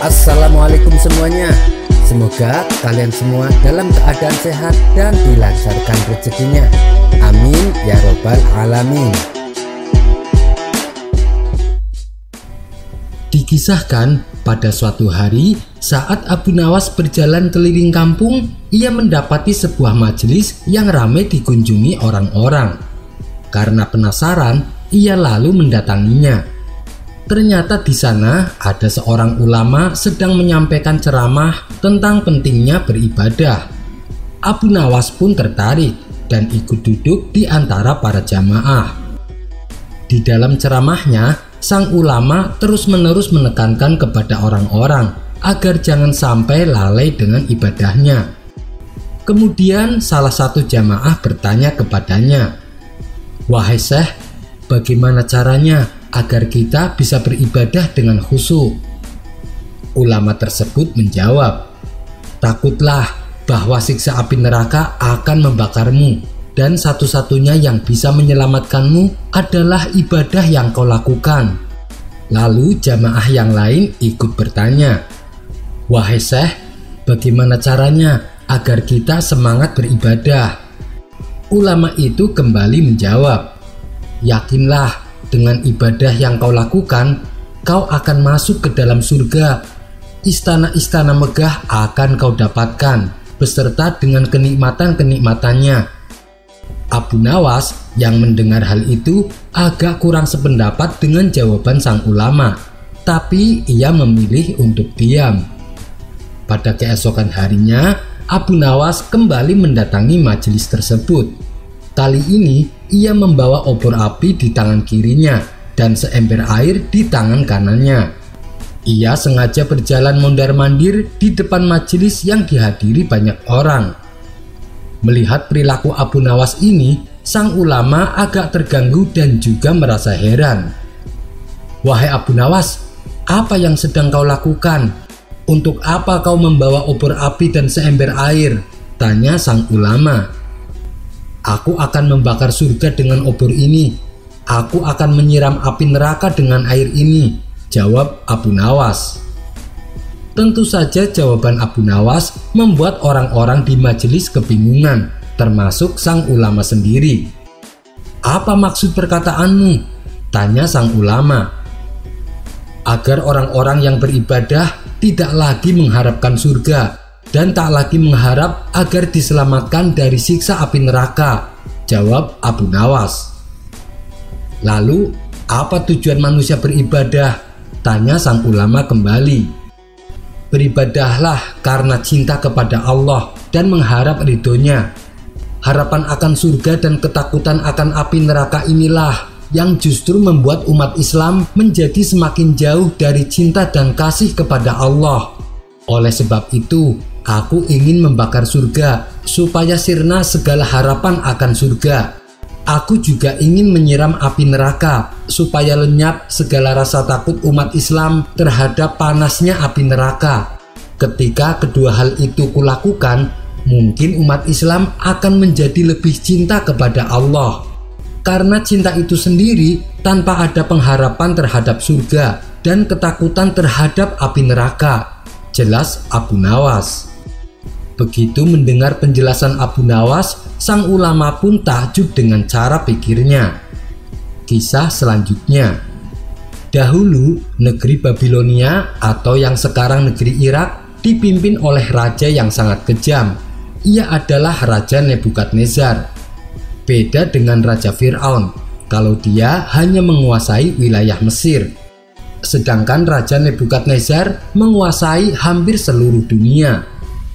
Assalamualaikum semuanya. Semoga kalian semua dalam keadaan sehat dan dilancarkan rezekinya. Amin ya robbal alamin. Dikisahkan pada suatu hari saat Abu Nawas berjalan keliling kampung, ia mendapati sebuah majelis yang ramai dikunjungi orang-orang. Karena penasaran, ia lalu mendatanginya. Ternyata di sana ada seorang ulama sedang menyampaikan ceramah tentang pentingnya beribadah. Abu Nawas pun tertarik dan ikut duduk di antara para jamaah. Di dalam ceramahnya, sang ulama terus-menerus menekankan kepada orang-orang agar jangan sampai lalai dengan ibadahnya. Kemudian salah satu jamaah bertanya kepadanya, "Wahai Syekh, bagaimana caranya agar kita bisa beribadah dengan khusyuk?" Ulama tersebut menjawab, "Takutlah bahwa siksa api neraka akan membakarmu, dan satu-satunya yang bisa menyelamatkanmu adalah ibadah yang kau lakukan." Lalu jamaah yang lain ikut bertanya, "Wahai Syekh, bagaimana caranya agar kita semangat beribadah?" Ulama itu kembali menjawab, "Yakinlah, dengan ibadah yang kau lakukan, kau akan masuk ke dalam surga. Istana-istana megah akan kau dapatkan, beserta dengan kenikmatan-kenikmatannya." Abu Nawas yang mendengar hal itu agak kurang sependapat dengan jawaban sang ulama, tapi ia memilih untuk diam. Pada keesokan harinya, Abu Nawas kembali mendatangi majelis tersebut. Kali ini ia membawa obor api di tangan kirinya dan seember air di tangan kanannya. Ia sengaja berjalan mondar-mandir di depan majelis yang dihadiri banyak orang. Melihat perilaku Abu Nawas ini, sang ulama agak terganggu dan juga merasa heran. "Wahai Abu Nawas, apa yang sedang kau lakukan? Untuk apa kau membawa obor api dan seember air?" tanya sang ulama. "Aku akan membakar surga dengan obor ini. Aku akan menyiram api neraka dengan air ini," jawab Abu Nawas. Tentu saja jawaban Abu Nawas membuat orang-orang di majelis kebingungan, termasuk sang ulama sendiri. "Apa maksud perkataanmu?" tanya sang ulama. "Agar orang-orang yang beribadah tidak lagi mengharapkan surga dan tak lagi mengharap agar diselamatkan dari siksa api neraka," jawab Abu Nawas. "Lalu, apa tujuan manusia beribadah?" tanya sang ulama kembali. "Beribadahlah karena cinta kepada Allah dan mengharap ridhonya. Harapan akan surga dan ketakutan akan api neraka inilah yang justru membuat umat Islam menjadi semakin jauh dari cinta dan kasih kepada Allah. Oleh sebab itu, aku ingin membakar surga supaya sirna segala harapan akan surga. Aku juga ingin menyiram api neraka supaya lenyap segala rasa takut umat Islam terhadap panasnya api neraka. Ketika kedua hal itu kulakukan, mungkin umat Islam akan menjadi lebih cinta kepada Allah. Karena cinta itu sendiri tanpa ada pengharapan terhadap surga dan ketakutan terhadap api neraka," jelas Abu Nawas. Begitu mendengar penjelasan Abu Nawas, sang ulama pun takjub dengan cara pikirnya. Kisah selanjutnya. Dahulu, negeri Babilonia atau yang sekarang negeri Irak dipimpin oleh raja yang sangat kejam. Ia adalah Raja Nebukadnezar. Beda dengan Raja Fir'aun, kalau dia hanya menguasai wilayah Mesir. Sedangkan Raja Nebukadnezar menguasai hampir seluruh dunia.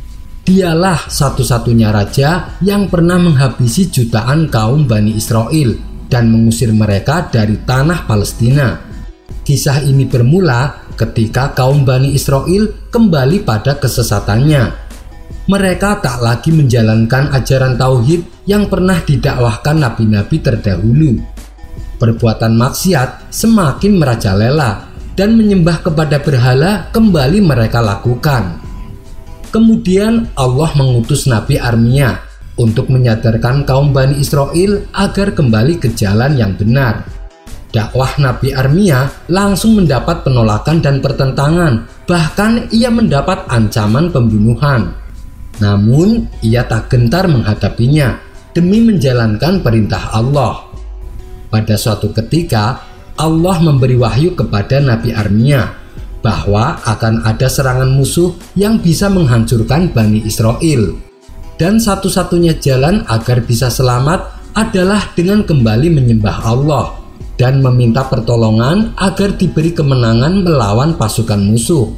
Dialah satu-satunya raja yang pernah menghabisi jutaan kaum Bani Israel dan mengusir mereka dari tanah Palestina. Kisah ini bermula ketika kaum Bani Israel kembali pada kesesatannya. Mereka tak lagi menjalankan ajaran tauhid yang pernah didakwahkan nabi-nabi terdahulu. Perbuatan maksiat semakin merajalela dan menyembah kepada berhala kembali mereka lakukan. Kemudian Allah mengutus Nabi Armia untuk menyadarkan kaum Bani Israel agar kembali ke jalan yang benar. Dakwah Nabi Armia langsung mendapat penolakan dan pertentangan, bahkan ia mendapat ancaman pembunuhan. Namun, ia tak gentar menghadapinya demi menjalankan perintah Allah. Pada suatu ketika, Allah memberi wahyu kepada Nabi Armia bahwa akan ada serangan musuh yang bisa menghancurkan Bani Israel. Dan satu-satunya jalan agar bisa selamat adalah dengan kembali menyembah Allah dan meminta pertolongan agar diberi kemenangan melawan pasukan musuh.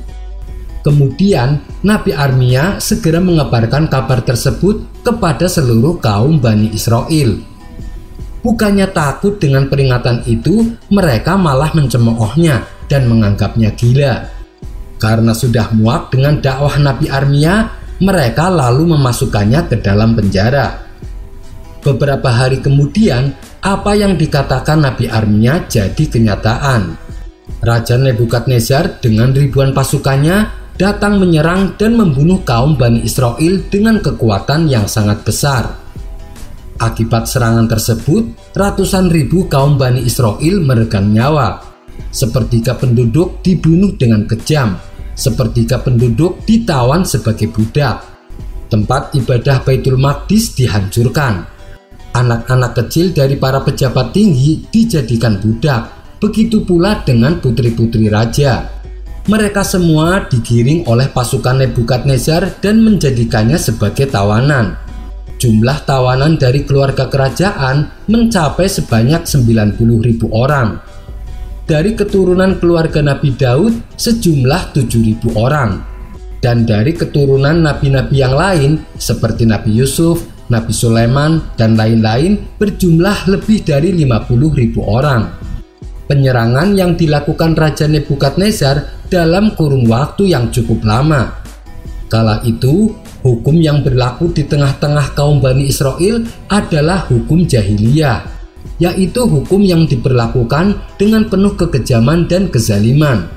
Kemudian Nabi Armia segera mengabarkan kabar tersebut kepada seluruh kaum Bani Israel. Bukannya takut dengan peringatan itu, mereka malah mencemoohnya dan menganggapnya gila. Karena sudah muak dengan dakwah Nabi Armia, mereka lalu memasukkannya ke dalam penjara. Beberapa hari kemudian, apa yang dikatakan Nabi Armia jadi kenyataan. Raja Nebukadnezar dengan ribuan pasukannya datang menyerang dan membunuh kaum Bani Israel dengan kekuatan yang sangat besar. Akibat serangan tersebut, ratusan ribu kaum Bani Israel meregang nyawa. Sepertiga penduduk dibunuh dengan kejam, sepertiga penduduk ditawan sebagai budak. Tempat ibadah Baitul Maqdis dihancurkan. Anak-anak kecil dari para pejabat tinggi dijadikan budak. Begitu pula dengan putri-putri raja. Mereka semua digiring oleh pasukan Nebukadnezar dan menjadikannya sebagai tawanan. Jumlah tawanan dari keluarga kerajaan mencapai sebanyak 90.000 orang. Dari keturunan keluarga Nabi Daud sejumlah 7.000 orang. Dan dari keturunan nabi-nabi yang lain seperti Nabi Yusuf, Nabi Sulaiman, dan lain-lain berjumlah lebih dari 50.000 orang. Penyerangan yang dilakukan Raja Nebukadnezar dalam kurun waktu yang cukup lama. Kala itu, hukum yang berlaku di tengah-tengah kaum Bani Israel adalah hukum jahiliyah, yaitu hukum yang diberlakukan dengan penuh kekejaman dan kezaliman.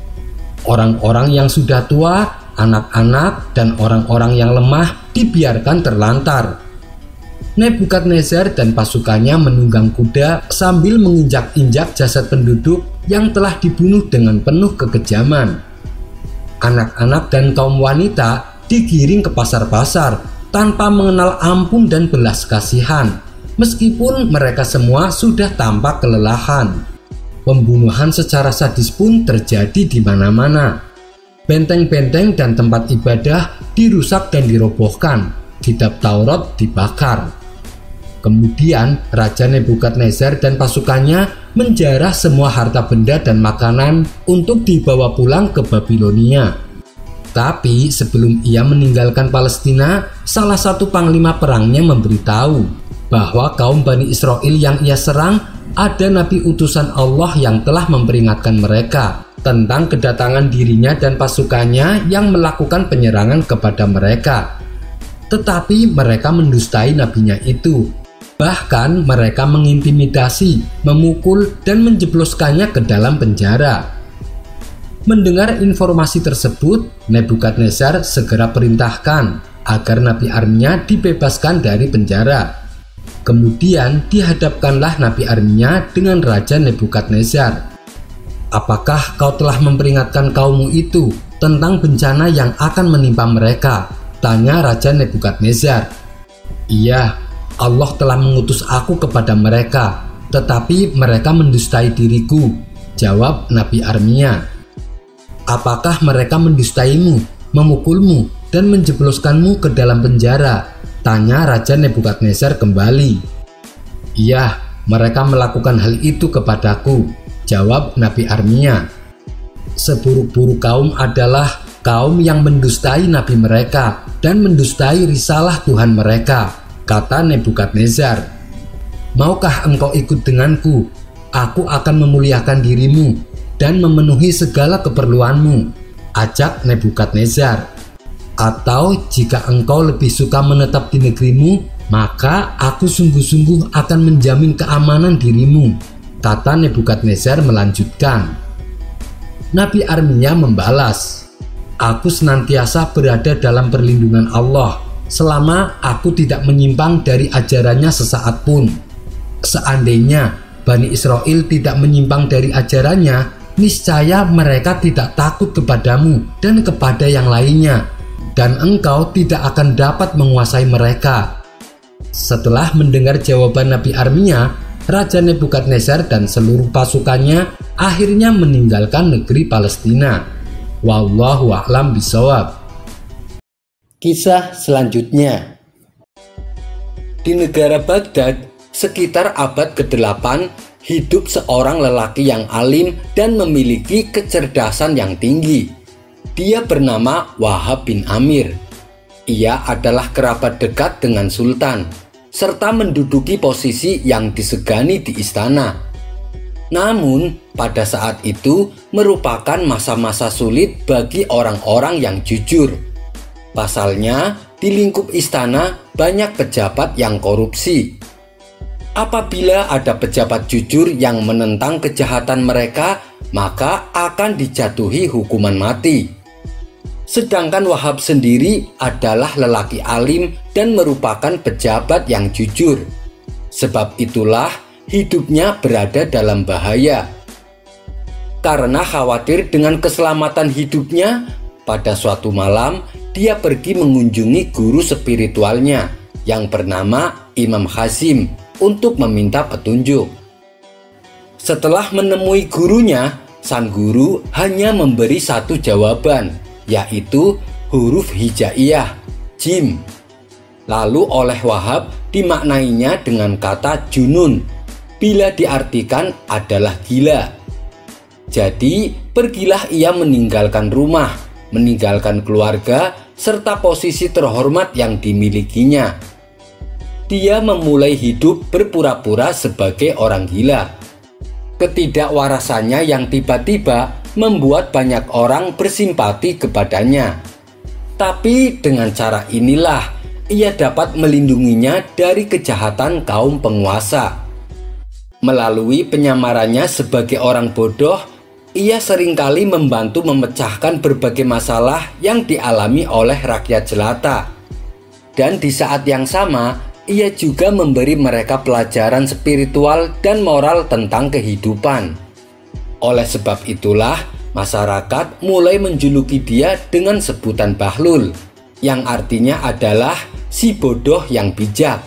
Orang-orang yang sudah tua, anak-anak, dan orang-orang yang lemah dibiarkan terlantar. Nebukadnezar dan pasukannya menunggang kuda sambil menginjak-injak jasad penduduk yang telah dibunuh dengan penuh kekejaman. Anak-anak dan kaum wanita digiring ke pasar-pasar tanpa mengenal ampun dan belas kasihan, meskipun mereka semua sudah tampak kelelahan. Pembunuhan secara sadis pun terjadi di mana-mana. Benteng-benteng dan tempat ibadah dirusak dan dirobohkan, kitab Taurat dibakar. Kemudian Raja Nebukadnezar dan pasukannya menjarah semua harta benda dan makanan untuk dibawa pulang ke Babilonia. Tapi sebelum ia meninggalkan Palestina, salah satu panglima perangnya memberitahu bahwa kaum Bani Israel yang ia serang ada nabi utusan Allah yang telah memperingatkan mereka tentang kedatangan dirinya dan pasukannya yang melakukan penyerangan kepada mereka. Tetapi mereka mendustai nabinya itu. Bahkan mereka mengintimidasi, memukul, dan menjebloskannya ke dalam penjara. Mendengar informasi tersebut, Nebukadnezar segera perintahkan agar Nabi Armia dibebaskan dari penjara. Kemudian dihadapkanlah Nabi Armia dengan Raja Nebukadnezar. "Apakah kau telah memperingatkan kaummu itu tentang bencana yang akan menimpa mereka?" tanya Raja Nebukadnezar. "Iya, Allah telah mengutus aku kepada mereka, tetapi mereka mendustai diriku," jawab Nabi Armia. "Apakah mereka mendustaimu, memukulmu, dan menjebloskanmu ke dalam penjara?" tanya Raja Nebukadnezar kembali. "Iya, mereka melakukan hal itu kepadaku," jawab Nabi Armia. "Seburuk-buruk kaum adalah kaum yang mendustai nabi mereka dan mendustai risalah Tuhan mereka," kata Nebukadnezar. "Maukah engkau ikut denganku? Aku akan memuliakan dirimu dan memenuhi segala keperluanmu," ajak Nebukadnezar. "Atau jika engkau lebih suka menetap di negerimu, maka aku sungguh-sungguh akan menjamin keamanan dirimu," kata Nebukadnezar melanjutkan. Nabi Armia membalas, "Aku senantiasa berada dalam perlindungan Allah selama aku tidak menyimpang dari ajarannya sesaat pun. Seandainya Bani Israel tidak menyimpang dari ajarannya, niscaya mereka tidak takut kepadamu dan kepada yang lainnya, dan engkau tidak akan dapat menguasai mereka." Setelah mendengar jawaban Nabi Armia, Raja Nebukadnezar dan seluruh pasukannya akhirnya meninggalkan negeri Palestina. Wallahu a'lam bishawab. Kisah selanjutnya. Di negara Baghdad, sekitar abad ke-8, hidup seorang lelaki yang alim dan memiliki kecerdasan yang tinggi. Dia bernama Wahab bin Amir. Ia adalah kerabat dekat dengan Sultan, serta menduduki posisi yang disegani di istana. Namun, pada saat itu merupakan masa-masa sulit bagi orang-orang yang jujur. Pasalnya, di lingkup istana banyak pejabat yang korupsi. Apabila ada pejabat jujur yang menentang kejahatan mereka, maka akan dijatuhi hukuman mati. Sedangkan Wahab sendiri adalah lelaki alim dan merupakan pejabat yang jujur. Sebab itulah hidupnya berada dalam bahaya. Karena khawatir dengan keselamatan hidupnya, pada suatu malam dia pergi mengunjungi guru spiritualnya yang bernama Imam Hazim untuk meminta petunjuk. Setelah menemui gurunya, sang guru hanya memberi satu jawaban, yaitu huruf hijaiyah, jim. Lalu oleh Wahab dimaknainya dengan kata junun, bila diartikan adalah gila. Jadi pergilah ia meninggalkan rumah, meninggalkan keluarga, serta posisi terhormat yang dimilikinya. Dia memulai hidup berpura-pura sebagai orang gila. Ketidakwarasannya yang tiba-tiba membuat banyak orang bersimpati kepadanya. Tapi dengan cara inilah ia dapat melindunginya dari kejahatan kaum penguasa. Melalui penyamarannya sebagai orang bodoh, ia seringkali membantu memecahkan berbagai masalah yang dialami oleh rakyat jelata. Dan di saat yang sama, ia juga memberi mereka pelajaran spiritual dan moral tentang kehidupan. Oleh sebab itulah, masyarakat mulai menjuluki dia dengan sebutan Bahlul, yang artinya adalah si bodoh yang bijak.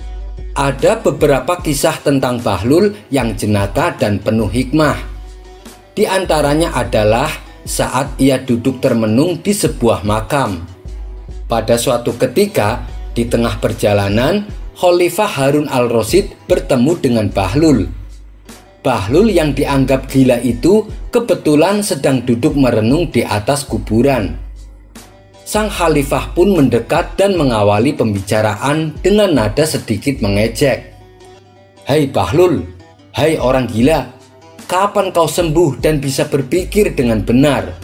Ada beberapa kisah tentang Bahlul yang jenaka dan penuh hikmah. Di antaranya adalah saat ia duduk termenung di sebuah makam. Pada suatu ketika, di tengah perjalanan, Khalifah Harun al-Rasyid bertemu dengan Bahlul. Bahlul yang dianggap gila itu kebetulan sedang duduk merenung di atas kuburan. Sang khalifah pun mendekat dan mengawali pembicaraan dengan nada sedikit mengejek. "Hai Bahlul, hai orang gila, kapan kau sembuh dan bisa berpikir dengan benar?"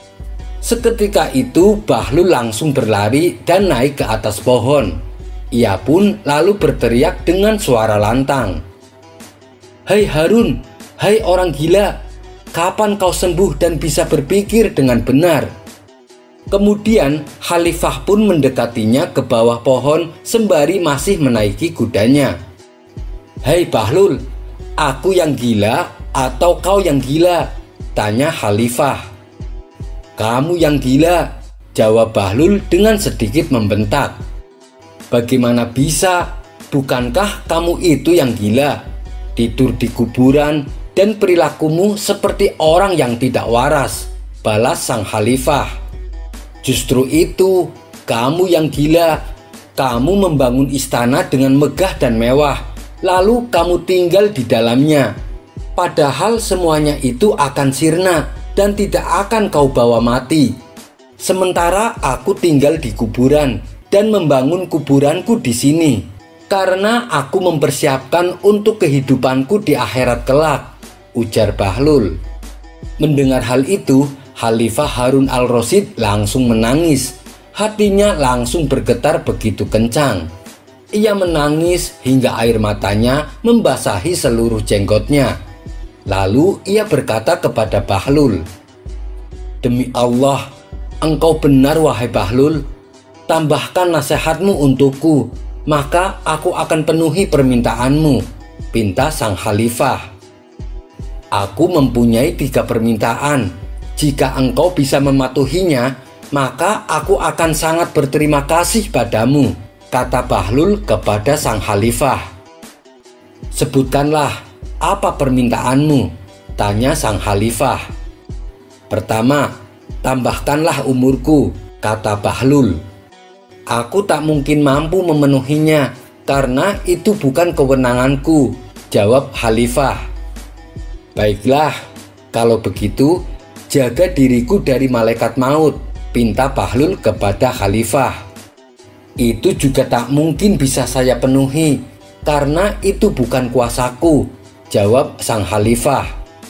Seketika itu Bahlul langsung berlari dan naik ke atas pohon. Ia pun lalu berteriak dengan suara lantang, "Hai Harun, hai orang gila, kapan kau sembuh dan bisa berpikir dengan benar?" Kemudian khalifah pun mendekatinya ke bawah pohon sembari masih menaiki kudanya. "Hai Bahlul, aku yang gila atau kau yang gila?" tanya khalifah. "Kamu yang gila," jawab Bahlul dengan sedikit membentak. "Bagaimana bisa? Bukankah kamu itu yang gila? Tidur di kuburan dan perilakumu seperti orang yang tidak waras," balas sang khalifah. "Justru itu, kamu yang gila. Kamu membangun istana dengan megah dan mewah, lalu kamu tinggal di dalamnya. Padahal semuanya itu akan sirna dan tidak akan kau bawa mati. Sementara aku tinggal di kuburan dan membangun kuburanku di sini, karena aku mempersiapkan untuk kehidupanku di akhirat kelak," ujar Bahlul. Mendengar hal itu, Khalifah Harun al-Rasyid langsung menangis. Hatinya langsung bergetar begitu kencang. Ia menangis hingga air matanya membasahi seluruh jenggotnya. Lalu ia berkata kepada Bahlul, "Demi Allah, engkau benar wahai Bahlul. Tambahkan nasihatmu untukku, maka aku akan penuhi permintaanmu," pinta sang khalifah. Aku mempunyai 3 permintaan. Jika engkau bisa mematuhinya, maka aku akan sangat berterima kasih padamu, kata Bahlul kepada sang khalifah. Sebutkanlah, apa permintaanmu? Tanya sang khalifah. Pertama, tambahkanlah umurku, kata Bahlul. Aku tak mungkin mampu memenuhinya, karena itu bukan kewenanganku, jawab khalifah. Baiklah, kalau begitu, jaga diriku dari malaikat maut, pinta Bahlul kepada khalifah. Itu juga tak mungkin bisa saya penuhi, karena itu bukan kuasaku, jawab sang khalifah.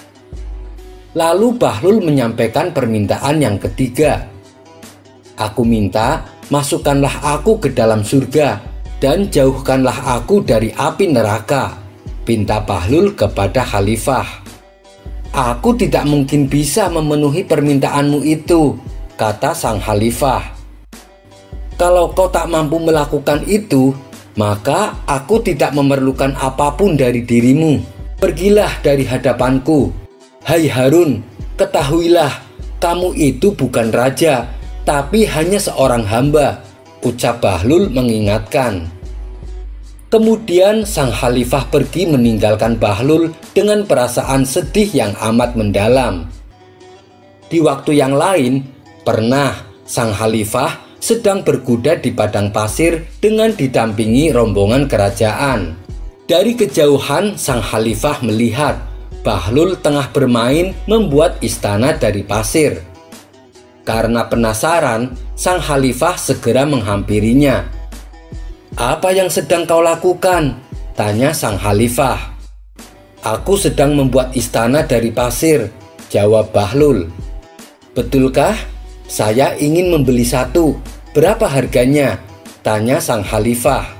Lalu Bahlul menyampaikan permintaan yang ketiga. Aku minta, masukkanlah aku ke dalam surga, dan jauhkanlah aku dari api neraka, pinta Bahlul kepada khalifah. Aku tidak mungkin bisa memenuhi permintaanmu itu, kata sang khalifah. Kalau kau tak mampu melakukan itu, maka aku tidak memerlukan apapun dari dirimu. Pergilah dari hadapanku. Hai Harun, ketahuilah, kamu itu bukan raja, tapi hanya seorang hamba, ucap Bahlul mengingatkan. Kemudian sang khalifah pergi meninggalkan Bahlul dengan perasaan sedih yang amat mendalam. Di waktu yang lain, pernah sang khalifah sedang berkuda di padang pasir dengan didampingi rombongan kerajaan. Dari kejauhan sang khalifah melihat Bahlul tengah bermain membuat istana dari pasir. Karena penasaran, sang khalifah segera menghampirinya. Apa yang sedang kau lakukan? Tanya sang khalifah. Aku sedang membuat istana dari pasir, jawab Bahlul. Betulkah? Saya ingin membeli satu. Berapa harganya? Tanya sang khalifah.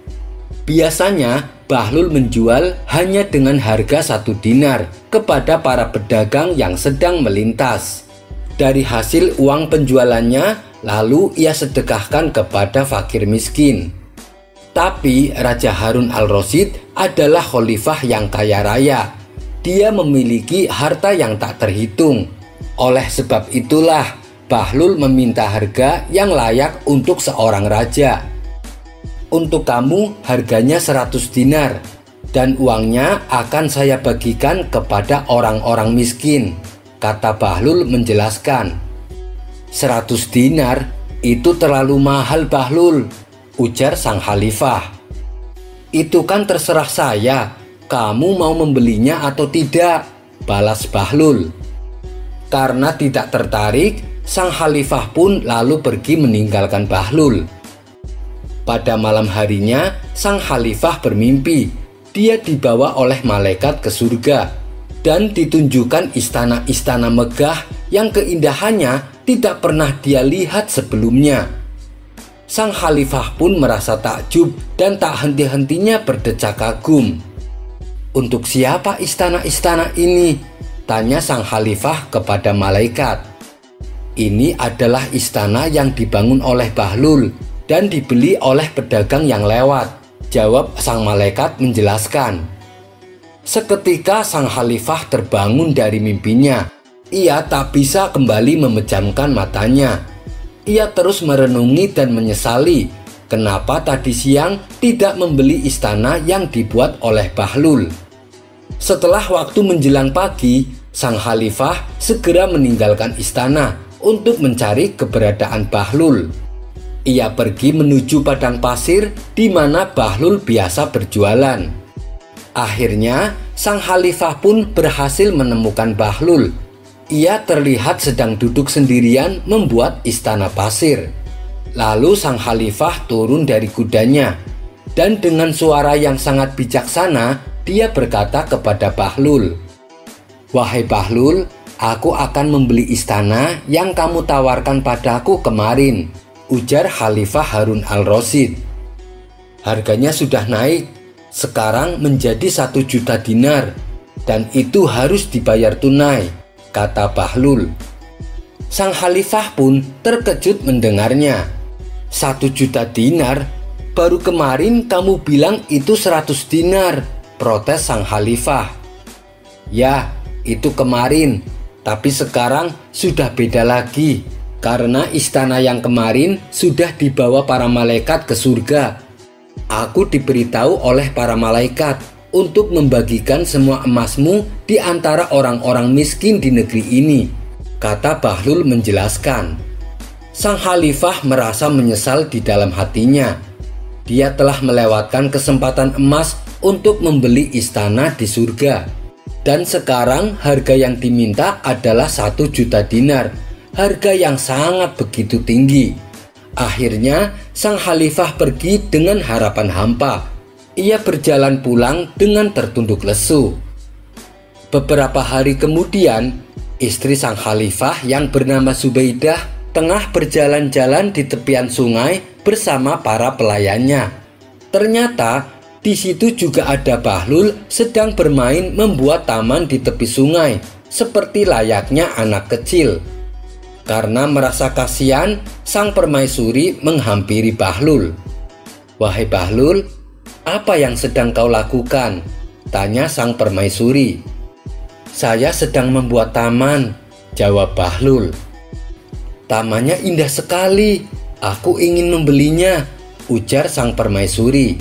Biasanya Bahlul menjual hanya dengan harga 1 dinar kepada para pedagang yang sedang melintas. Dari hasil uang penjualannya, lalu ia sedekahkan kepada fakir miskin. Tapi Raja Harun al-Rasyid adalah khalifah yang kaya raya. Dia memiliki harta yang tak terhitung. Oleh sebab itulah Bahlul meminta harga yang layak untuk seorang raja. Untuk kamu harganya 100 dinar, dan uangnya akan saya bagikan kepada orang-orang miskin, kata Bahlul menjelaskan. 100 dinar itu terlalu mahal Bahlul, ujar sang khalifah. Itu kan terserah saya, kamu mau membelinya atau tidak, balas Bahlul. Karena tidak tertarik, sang khalifah pun lalu pergi meninggalkan Bahlul. Pada malam harinya, sang khalifah bermimpi. Dia dibawa oleh malaikat ke surga dan ditunjukkan istana-istana megah yang keindahannya tidak pernah dia lihat sebelumnya. Sang khalifah pun merasa takjub dan tak henti-hentinya berdecak kagum. Untuk siapa istana-istana ini? Tanya sang khalifah kepada malaikat. Ini adalah istana yang dibangun oleh Bahlul dan dibeli oleh pedagang yang lewat, jawab sang malaikat menjelaskan. Seketika sang khalifah terbangun dari mimpinya. Ia tak bisa kembali memejamkan matanya. Ia terus merenungi dan menyesali kenapa tadi siang tidak membeli istana yang dibuat oleh Bahlul. Setelah waktu menjelang pagi, sang khalifah segera meninggalkan istana untuk mencari keberadaan Bahlul. Ia pergi menuju padang pasir di mana Bahlul biasa berjualan. Akhirnya, sang khalifah pun berhasil menemukan Bahlul. Ia terlihat sedang duduk sendirian membuat istana pasir. Lalu sang khalifah turun dari kudanya dan dengan suara yang sangat bijaksana, dia berkata kepada Bahlul, "Wahai Bahlul, aku akan membeli istana yang kamu tawarkan padaku kemarin," ujar Khalifah Harun al-Rasyid. "Harganya sudah naik, sekarang menjadi 1 juta dinar, dan itu harus dibayar tunai," kata Bahlul. Sang khalifah pun terkejut mendengarnya. 1 juta dinar? Baru kemarin kamu bilang itu 100 dinar, protes sang khalifah. "Ya, itu kemarin, tapi sekarang sudah beda lagi. Karena istana yang kemarin sudah dibawa para malaikat ke surga. Aku diberitahu oleh para malaikat untuk membagikan semua emasmu di antara orang-orang miskin di negeri ini, kata Bahlul menjelaskan. Sang khalifah merasa menyesal di dalam hatinya. Dia telah melewatkan kesempatan emas untuk membeli istana di surga. Dan sekarang harga yang diminta adalah 1 juta dinar, harga yang sangat begitu tinggi. Akhirnya sang khalifah pergi dengan harapan hampa. Ia berjalan pulang dengan tertunduk lesu. Beberapa hari kemudian, istri sang khalifah yang bernama Zubaidah tengah berjalan-jalan di tepian sungai bersama para pelayannya. Ternyata di situ juga ada Bahlul sedang bermain membuat taman di tepi sungai, seperti layaknya anak kecil. Karena merasa kasihan, sang permaisuri menghampiri Bahlul. "Wahai Bahlul, apa yang sedang kau lakukan?" tanya sang permaisuri. "Saya sedang membuat taman," jawab Bahlul. "Tamannya indah sekali, aku ingin membelinya," ujar sang permaisuri.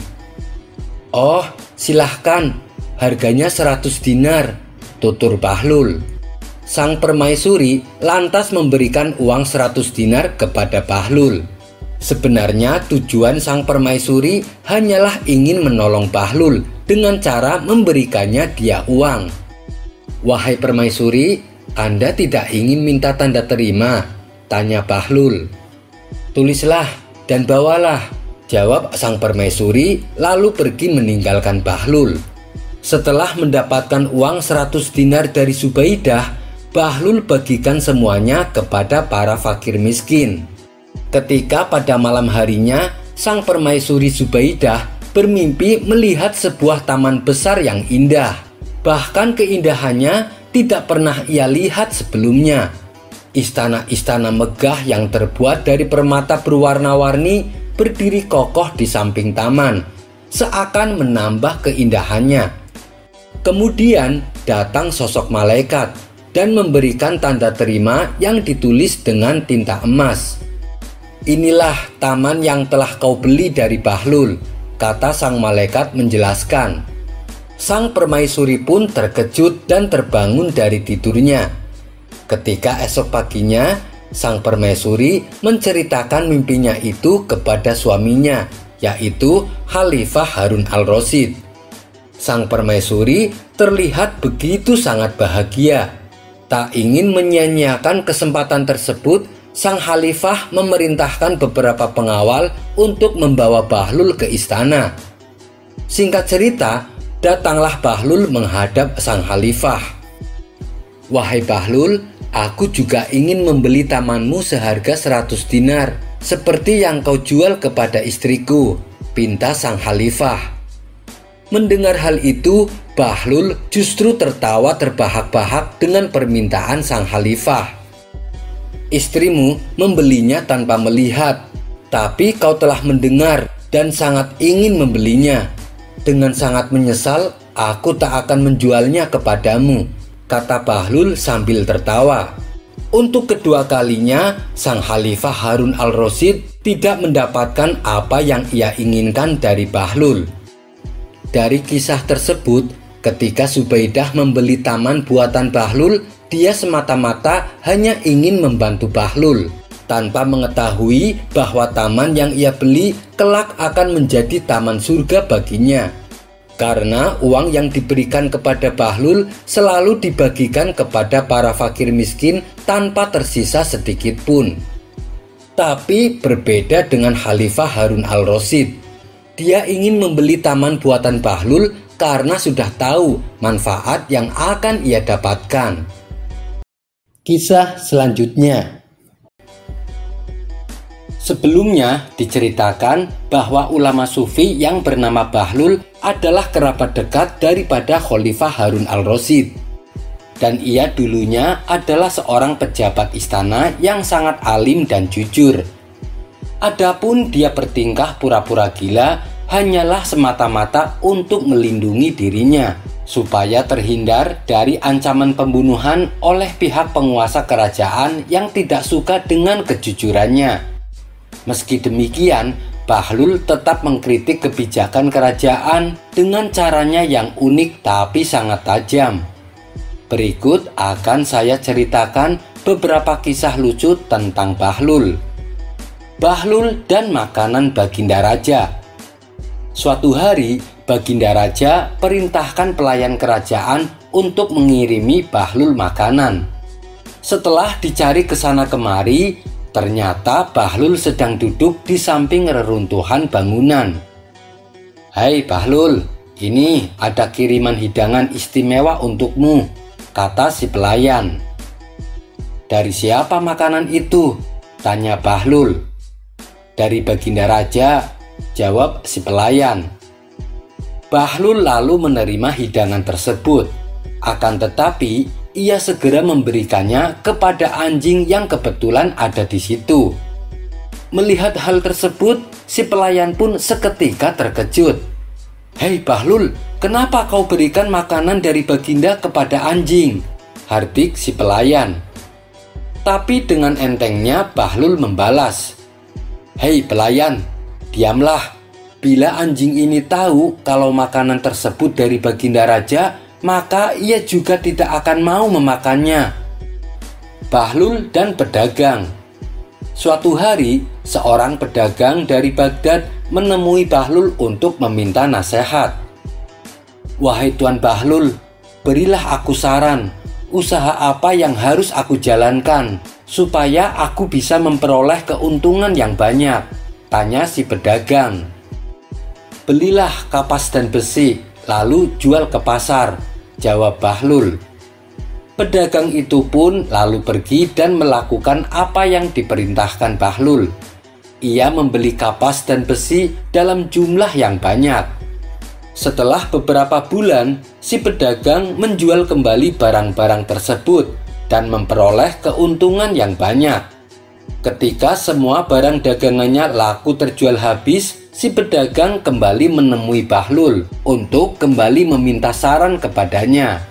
"Oh, silahkan, harganya 100 dinar," tutur Bahlul. Sang permaisuri lantas memberikan uang 100 dinar kepada Bahlul. Sebenarnya tujuan sang permaisuri hanyalah ingin menolong Bahlul dengan cara memberikannya dia uang. "Wahai permaisuri, Anda tidak ingin minta tanda terima?" tanya Bahlul. "Tulislah dan bawalah," jawab sang permaisuri lalu pergi meninggalkan Bahlul. Setelah mendapatkan uang 100 dinar dari Zubaidah, Bahlul bagikan semuanya kepada para fakir miskin. Ketika pada malam harinya, sang permaisuri Zubaidah bermimpi melihat sebuah taman besar yang indah. Bahkan keindahannya tidak pernah ia lihat sebelumnya. Istana-istana megah yang terbuat dari permata berwarna-warni berdiri kokoh di samping taman, seakan menambah keindahannya. Kemudian datang sosok malaikat dan memberikan tanda terima yang ditulis dengan tinta emas. "Inilah taman yang telah kau beli dari Bahlul," kata sang malaikat menjelaskan. Sang permaisuri pun terkejut dan terbangun dari tidurnya. Ketika esok paginya, sang permaisuri menceritakan mimpinya itu kepada suaminya, yaitu Khalifah Harun al-Rasyid. Sang permaisuri terlihat begitu sangat bahagia. Tak ingin menyia-nyiakan kesempatan tersebut, sang khalifah memerintahkan beberapa pengawal untuk membawa Bahlul ke istana. Singkat cerita, datanglah Bahlul menghadap sang khalifah. "Wahai Bahlul, aku juga ingin membeli tamanmu seharga 100 dinar, seperti yang kau jual kepada istriku," pinta sang khalifah. Mendengar hal itu, Bahlul justru tertawa terbahak-bahak dengan permintaan sang khalifah. "Istrimu membelinya tanpa melihat, tapi kau telah mendengar dan sangat ingin membelinya. Dengan sangat menyesal, aku tak akan menjualnya kepadamu," kata Bahlul sambil tertawa. Untuk kedua kalinya, sang Khalifah Harun al-Rasyid tidak mendapatkan apa yang ia inginkan dari Bahlul. Dari kisah tersebut, ketika Zubaidah membeli taman buatan Bahlul, dia semata-mata hanya ingin membantu Bahlul, tanpa mengetahui bahwa taman yang ia beli kelak akan menjadi taman surga baginya. Karena uang yang diberikan kepada Bahlul selalu dibagikan kepada para fakir miskin tanpa tersisa sedikit pun. Tapi berbeda dengan Khalifah Harun al-Rasyid. Dia ingin membeli taman buatan Bahlul karena sudah tahu manfaat yang akan ia dapatkan. Kisah selanjutnya. Sebelumnya diceritakan bahwa ulama sufi yang bernama Bahlul adalah kerabat dekat daripada Khalifah Harun al-Rasyid. Dan ia dulunya adalah seorang pejabat istana yang sangat alim dan jujur. Adapun dia bertingkah pura-pura gila hanyalah semata-mata untuk melindungi dirinya supaya terhindar dari ancaman pembunuhan oleh pihak penguasa kerajaan yang tidak suka dengan kejujurannya. Meski demikian, Bahlul tetap mengkritik kebijakan kerajaan dengan caranya yang unik tapi sangat tajam. Berikut akan saya ceritakan beberapa kisah lucu tentang Bahlul. Bahlul dan makanan Baginda Raja. Suatu hari, Baginda Raja perintahkan pelayan kerajaan untuk mengirimi Bahlul makanan. Setelah dicari ke sana kemari, ternyata Bahlul sedang duduk di samping reruntuhan bangunan. "Hai Bahlul, ini ada kiriman hidangan istimewa untukmu," kata si pelayan. "Dari siapa makanan itu?" tanya Bahlul. "Dari Baginda Raja," jawab si pelayan. Bahlul lalu menerima hidangan tersebut. Akan tetapi, ia segera memberikannya kepada anjing yang kebetulan ada di situ. Melihat hal tersebut, si pelayan pun seketika terkejut. "Hei Bahlul, kenapa kau berikan makanan dari Baginda kepada anjing?" hardik si pelayan. Tapi dengan entengnya Bahlul membalas, "Hei pelayan, diamlah. Bila anjing ini tahu kalau makanan tersebut dari Baginda Raja, maka ia juga tidak akan mau memakannya." Bahlul dan pedagang. Suatu hari, seorang pedagang dari Baghdad menemui Bahlul untuk meminta nasihat. "Wahai Tuan Bahlul, berilah aku saran, usaha apa yang harus aku jalankan supaya aku bisa memperoleh keuntungan yang banyak?" tanya si pedagang. "Belilah kapas dan besi, lalu jual ke pasar," jawab Bahlul. Pedagang itu pun lalu pergi dan melakukan apa yang diperintahkan Bahlul. Ia membeli kapas dan besi dalam jumlah yang banyak. Setelah beberapa bulan, si pedagang menjual kembali barang-barang tersebut dan memperoleh keuntungan yang banyak. Ketika semua barang dagangannya laku terjual habis, si pedagang kembali menemui Bahlul untuk kembali meminta saran kepadanya.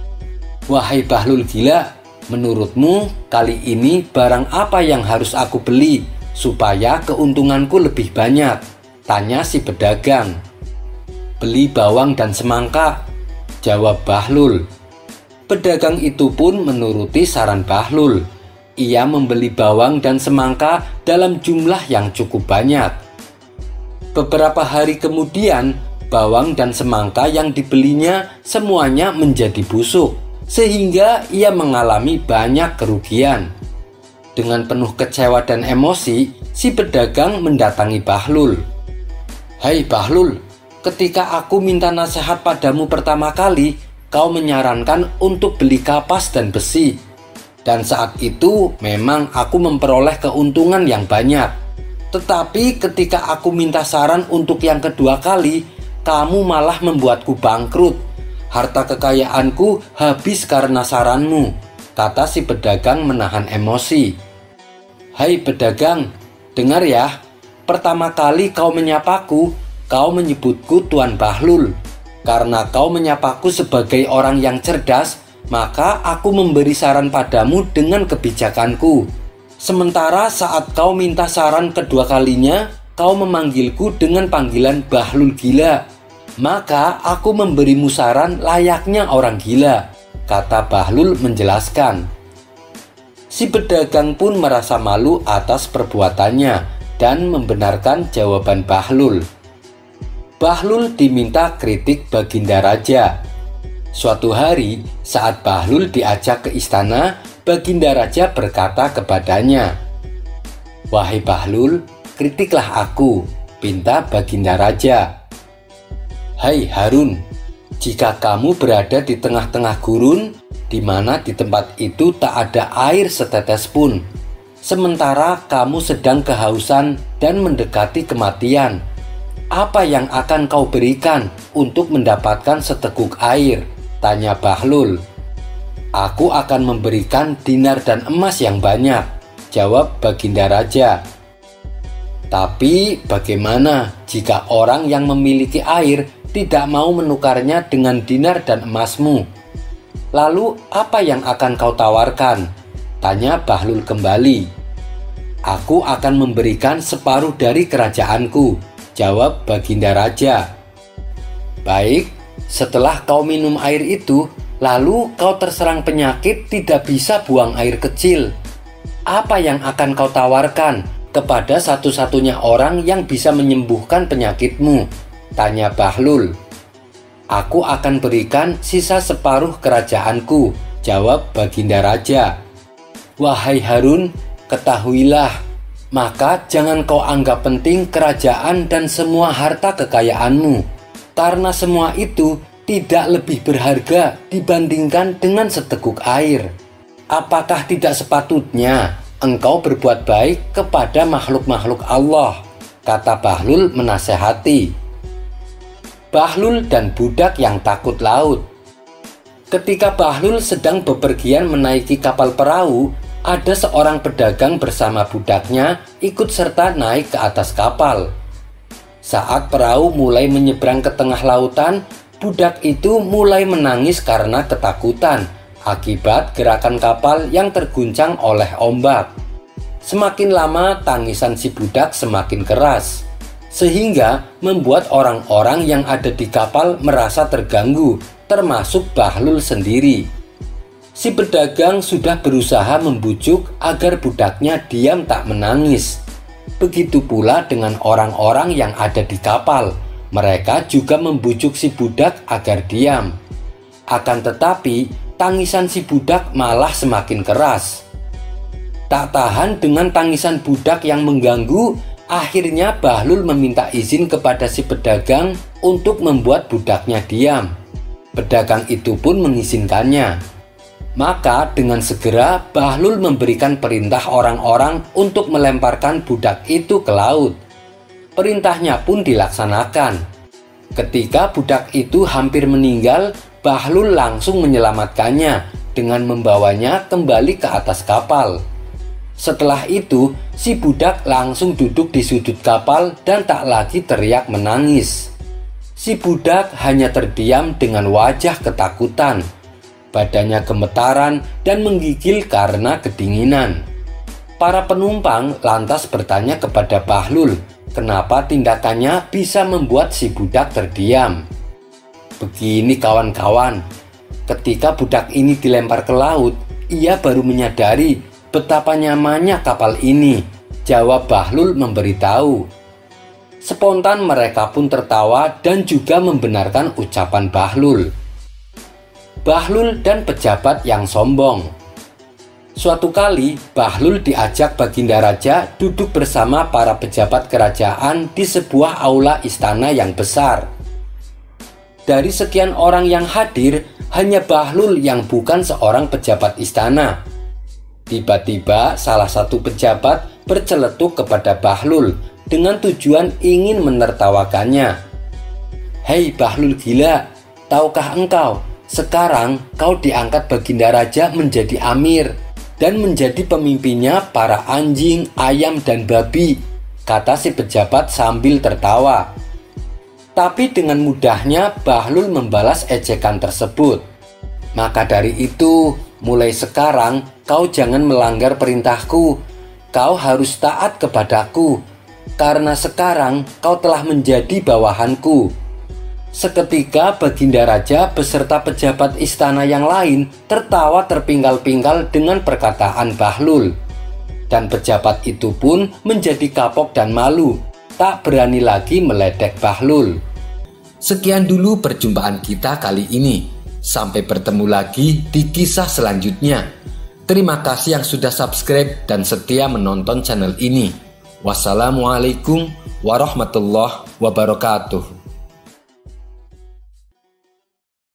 "Wahai Bahlul gila, menurutmu kali ini barang apa yang harus aku beli supaya keuntunganku lebih banyak?" tanya si pedagang. "Beli bawang dan semangka," jawab Bahlul. Pedagang itu pun menuruti saran Bahlul. Ia membeli bawang dan semangka dalam jumlah yang cukup banyak. Beberapa hari kemudian, bawang dan semangka yang dibelinya semuanya menjadi busuk, sehingga ia mengalami banyak kerugian. Dengan penuh kecewa dan emosi, si pedagang mendatangi Bahlul. "Hai Bahlul, ketika aku minta nasihat padamu pertama kali, kau menyarankan untuk beli kapas dan besi. Dan saat itu memang aku memperoleh keuntungan yang banyak. Tetapi ketika aku minta saran untuk yang kedua kali, kamu malah membuatku bangkrut. Harta kekayaanku habis karena saranmu," kata si pedagang menahan emosi. "Hai pedagang, dengar ya. Pertama kali kau menyapaku, kau menyebutku Tuan Bahlul. Karena kau menyapaku sebagai orang yang cerdas, maka aku memberi saran padamu dengan kebijakanku. Sementara saat kau minta saran kedua kalinya, kau memanggilku dengan panggilan Bahlul gila. Maka aku memberimu saran layaknya orang gila," kata Bahlul menjelaskan. Si pedagang pun merasa malu atas perbuatannya dan membenarkan jawaban Bahlul. Bahlul diminta kritik Baginda Raja. Suatu hari, saat Bahlul diajak ke istana, Baginda Raja berkata kepadanya, "Wahai Bahlul, kritiklah aku," pinta Baginda Raja. "Hai Harun, jika kamu berada di tengah-tengah gurun, di mana di tempat itu tak ada air setetes pun, sementara kamu sedang kehausan dan mendekati kematian, apa yang akan kau berikan untuk mendapatkan seteguk air?" tanya Bahlul. "Aku akan memberikan dinar dan emas yang banyak," jawab Baginda Raja. "Tapi bagaimana jika orang yang memiliki air tidak mau menukarnya dengan dinar dan emasmu. Lalu apa yang akan kau tawarkan? Tanya Bahlul kembali. Aku akan memberikan separuh dari kerajaanku, jawab Baginda Raja. Baik, setelah kau minum air itu, lalu kau terserang penyakit tidak bisa buang air kecil. Apa yang akan kau tawarkan kepada satu-satunya orang yang bisa menyembuhkan penyakitmu? Tanya Bahlul. Aku akan berikan sisa separuh kerajaanku, jawab Baginda Raja. Wahai Harun, ketahuilah, maka jangan kau anggap penting kerajaan dan semua harta kekayaanmu, karena semua itu tidak lebih berharga dibandingkan dengan seteguk air. Apakah tidak sepatutnya engkau berbuat baik kepada makhluk-makhluk Allah? Kata Bahlul menasehati. Bahlul dan budak yang takut laut. Ketika Bahlul sedang bepergian menaiki kapal perahu, ada seorang pedagang bersama budaknya ikut serta naik ke atas kapal. Saat perahu mulai menyeberang ke tengah lautan, budak itu mulai menangis karena ketakutan akibat gerakan kapal yang terguncang oleh ombak. Semakin lama tangisan si budak semakin keras, sehingga membuat orang-orang yang ada di kapal merasa terganggu, termasuk Bahlul sendiri. Si pedagang sudah berusaha membujuk agar budaknya diam tak menangis. Begitu pula dengan orang-orang yang ada di kapal. Mereka juga membujuk si budak agar diam. Akan tetapi, tangisan si budak malah semakin keras. Tak tahan dengan tangisan budak yang mengganggu, akhirnya Bahlul meminta izin kepada si pedagang untuk membuat budaknya diam. Pedagang itu pun mengizinkannya. Maka dengan segera Bahlul memberikan perintah orang-orang untuk melemparkan budak itu ke laut. Perintahnya pun dilaksanakan. Ketika budak itu hampir meninggal, Bahlul langsung menyelamatkannya dengan membawanya kembali ke atas kapal. Setelah itu, si budak langsung duduk di sudut kapal dan tak lagi teriak menangis. Si budak hanya terdiam dengan wajah ketakutan. Badannya gemetaran dan menggigil karena kedinginan. Para penumpang lantas bertanya kepada Bahlul, kenapa tindakannya bisa membuat si budak terdiam. Begini kawan-kawan, ketika budak ini dilempar ke laut, ia baru menyadari betapa nyamannya kapal ini, jawab Bahlul memberitahu. Spontan mereka pun tertawa dan juga membenarkan ucapan Bahlul. Bahlul dan pejabat yang sombong. Suatu kali, Bahlul diajak Baginda Raja duduk bersama para pejabat kerajaan di sebuah aula istana yang besar. Dari sekian orang yang hadir, hanya Bahlul yang bukan seorang pejabat istana. Tiba-tiba salah satu pejabat berceletuk kepada Bahlul dengan tujuan ingin menertawakannya. Hei Bahlul gila, tahukah engkau, sekarang kau diangkat Baginda Raja menjadi amir dan menjadi pemimpinnya para anjing, ayam, dan babi, kata si pejabat sambil tertawa. Tapi dengan mudahnya Bahlul membalas ejekan tersebut. Maka dari itu, mulai sekarang kau jangan melanggar perintahku. Kau harus taat kepadaku, karena sekarang kau telah menjadi bawahanku. Seketika Baginda Raja beserta pejabat istana yang lain tertawa terpinggal-pinggal dengan perkataan Bahlul. Dan pejabat itu pun menjadi kapok dan malu, tak berani lagi meledek Bahlul. Sekian dulu perjumpaan kita kali ini. Sampai bertemu lagi di kisah selanjutnya. Terima kasih yang sudah subscribe dan setia menonton channel ini. Wassalamualaikum warahmatullahi wabarakatuh.